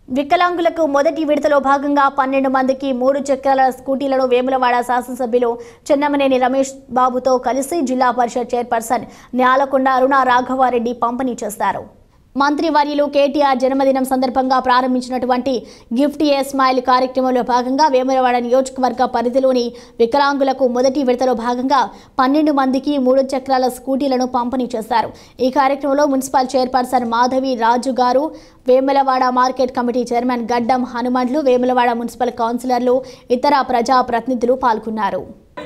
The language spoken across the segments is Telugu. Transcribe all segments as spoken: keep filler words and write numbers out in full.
వికలాంగులకు మొదటి విడతలో భాగంగా పన్నెండు మందికి మూడు చక్రాల స్కూటీలను వేములవాడ శాసనసభ్యులు చెన్నమనేని రమేష్ బాబుతో కలిసి జిల్లా పరిషత్ చైర్పర్సన్ న్యాలకొండ అరుణ రాఘవారెడ్డి పంపిణీ చేశారు. మంత్రి వర్యులు కేటీఆర్ జన్మదినం సందర్భంగా ప్రారంభించినటువంటి గిఫ్ట్ ఏ స్మైల్ కార్యక్రమంలో భాగంగా వేములవాడ నియోజకవర్గ పరిధిలోని వికలాంగులకు మొదటి విడతలో భాగంగా పన్నెండు మందికి మూడు చక్రాల స్కూటీలను పంపిణీ చేశారు. ఈ కార్యక్రమంలో మున్సిపల్ చైర్పర్సన్ మాధవి రాజు గారు, వేములవాడ మార్కెట్ కమిటీ చైర్మన్ గడ్డం హనుమండ్లు, వేములవాడ మున్సిపల్ కౌన్సిలర్లు, ఇతర ప్రజా ప్రతినిధులు పాల్గొన్నారు.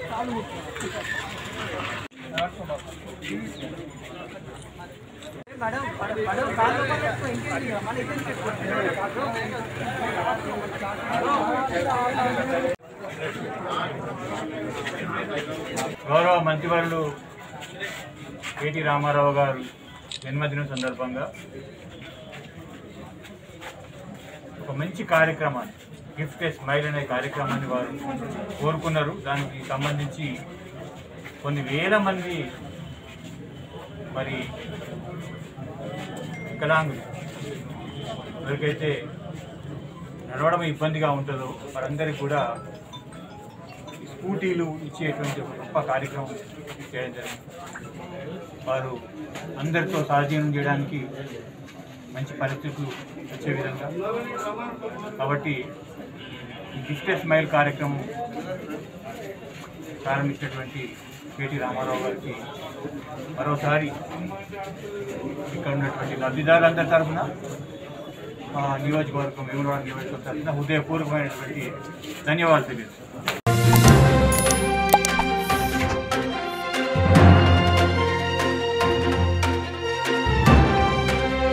గౌరవ మంత్రివర్యులు కేటీ రామారావు గారు జన్మదినం సందర్భంగా ఒక మంచి కార్యక్రమాన్ని, గిఫ్ట్ ఏ స్మైల్ అనే కార్యక్రమాన్ని వారు కోరుకున్నారు. దానికి సంబంధించి కొన్ని వేల మంది మరి వికలాంగులు ఎవరికైతే నడవడం ఇబ్బందిగా ఉంటుందో వారందరికీ కూడా స్కూటీలు ఇచ్చేటువంటి ఒక గొప్ప కార్యక్రమం చేయడం జరిగింది. వారు అందరితో సహజీవనం చేయడానికి మంచి పరిస్థితులు వచ్చే విధంగా కాబట్టి ఈ గిఫ్ట్ ఏ స్మైల్ కార్యక్రమం ప్రారంభించినటువంటి కేటీ రామారావు గారికి మరోసారి ఇక్కడ ఉన్నటువంటి లబ్ధిదారులందరి తరఫున నియోజకవర్గం వేములవాడ నియోజకవర్గం తరఫున హృదయపూర్వకమైనటువంటి ధన్యవాదాలు తెలియజేస్తున్నాను.